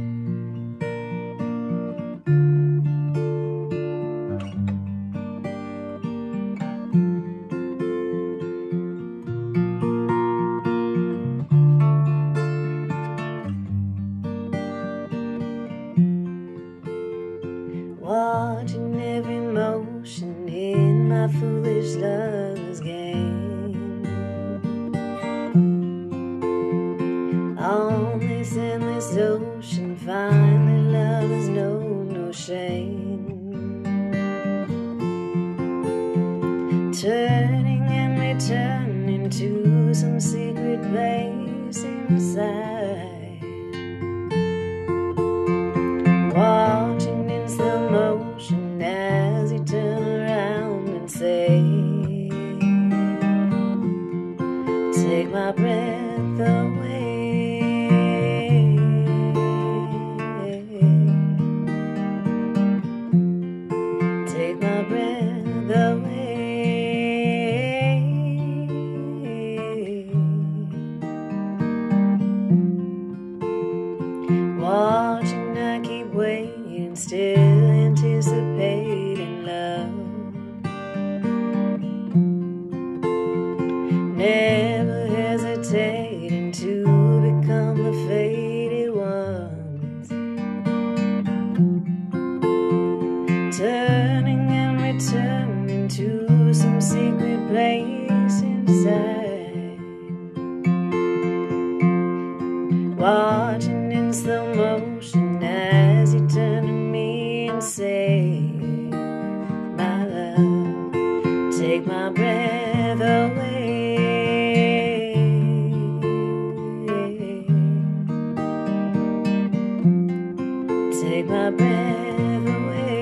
Watching every motion in my foolish lover's game. On this endless ocean, finally lovers know no shame. Turning and returning to some secret place inside. Watching in slow motion as you turn around and say, take my breath away. Take my breath away. Watching, I keep waiting, still anticipating love. Never hesitating to become the faded ones. Turning and returning to some secret place inside. Watching in slow motion as you turn to me and say, my love, take my breath away. Take my breath away.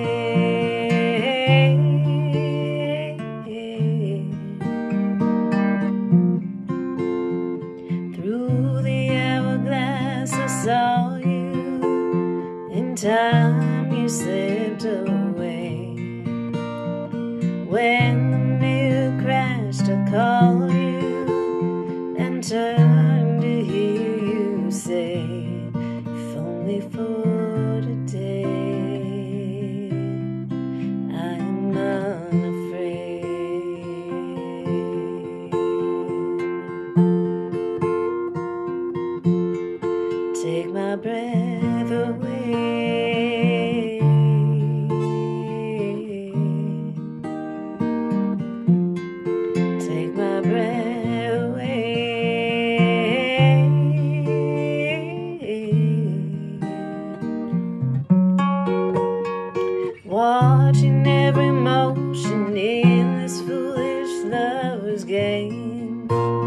Through the hourglass I saw you, in time you slipped away. When the mirror crashed, I called you and turned to hear you say, if only for today, I am unafraid. Take my breath away. Take my breath away. Watching every motion in this foolish lover's game.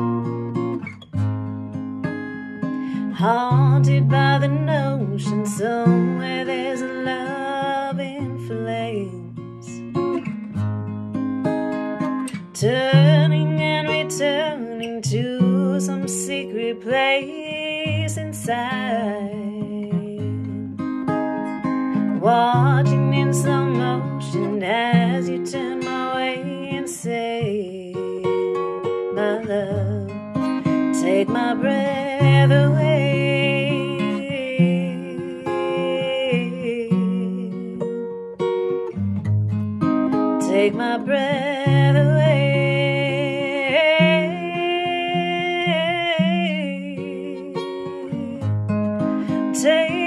Haunted by the notion somewhere there's a love in flames. Turning and returning to some secret place inside. Watching in slow motion as you turn my way and say, my love, take my breath away. Take my breath away. Take